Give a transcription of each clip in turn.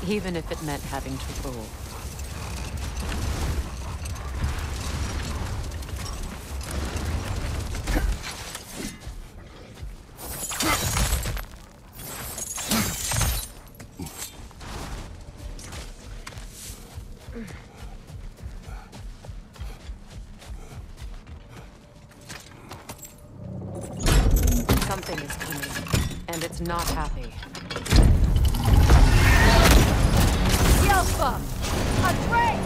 even if it meant having to rule. Something is coming, and it's not happy. Yelpa! A break!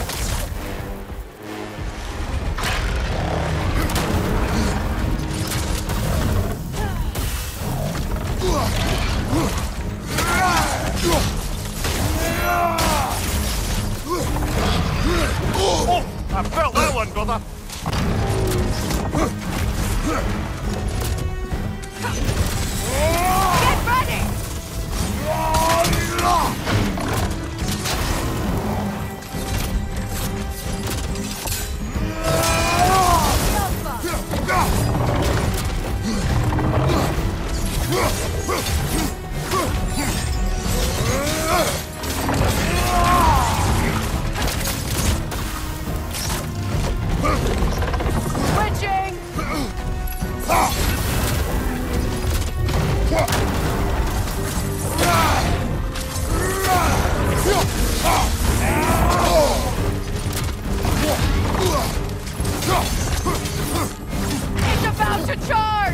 Oh! I felt that one, brother! Get ready! Switching! It's about to charge!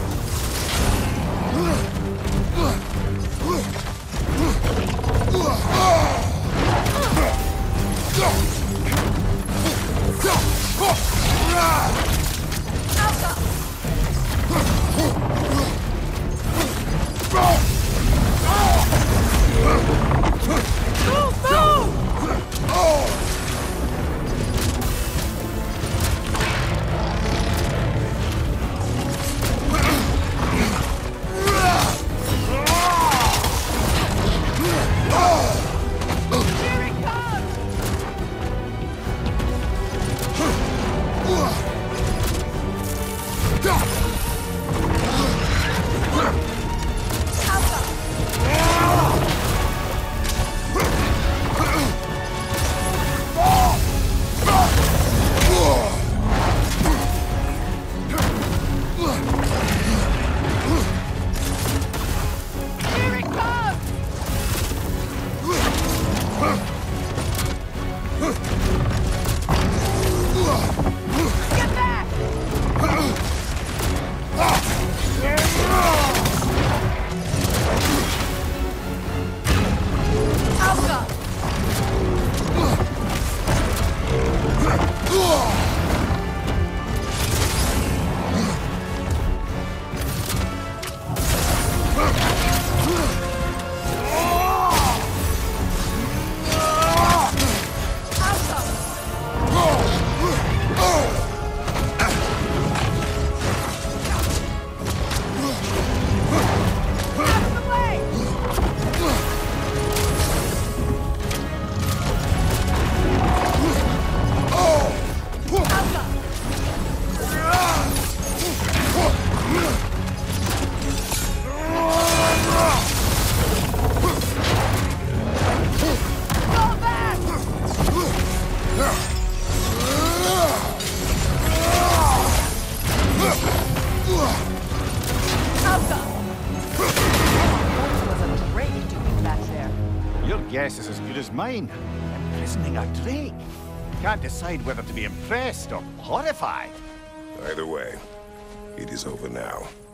Your guess is as good as mine. Imprisoning a Drake. Can't decide whether to be impressed or horrified. Either way, it is over now.